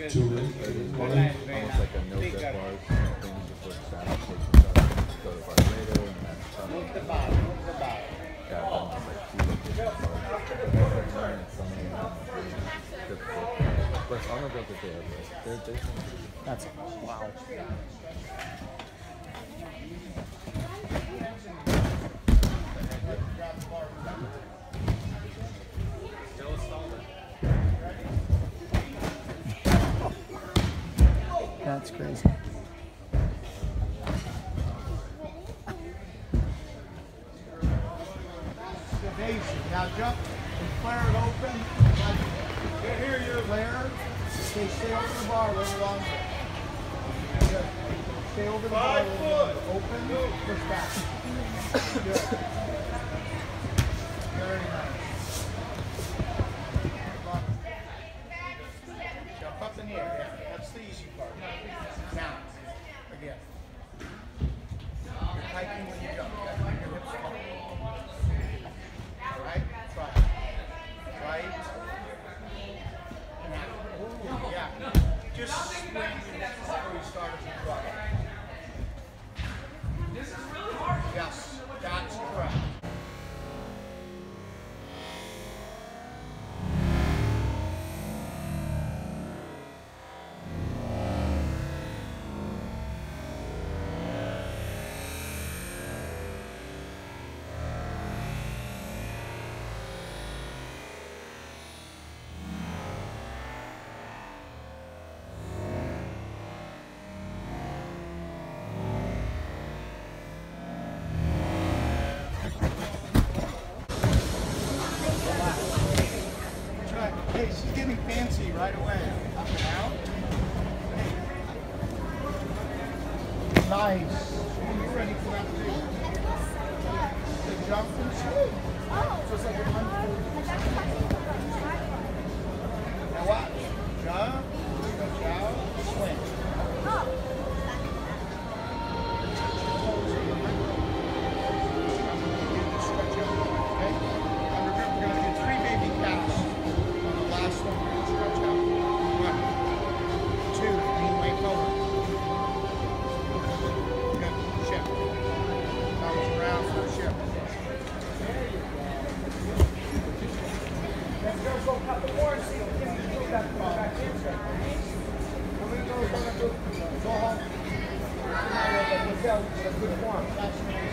Two ring. Almost like a no dead bars thing before staff takes us up. Go to bar later and then Move the bottom, move the bottom. got done with like two bars. But I don't know about the day, but there's That's wow. That's crazy. Now jump and flare it open. Here, your flare. Stay over the bar a little longer. Good. Stay over the bar a little longer. Open, push back. Good. Very nice. Jump up in the air. Yeah, that's the easy part. Now, again. You're hiking when you jump. You got to keep your hips strong. Right? Right. Right. Now. Yeah. Just swing your hips before you start as a try. This is really hard. Yes, that's correct. Hey, she's getting fancy right away. Up and out. Hey. Nice. You ready for that too? The jump and swing. Just like a now watch. Jump, touch out, swing. Stretch out. Okay? And we're going to do 3 baby cows. Last one, stretch out. 1, 2, lean way forward. Good, shift. Thumbs around for a shift. There you go. Let's go cut the board and see if we can do that back in. How many of those are going to go home? Good form.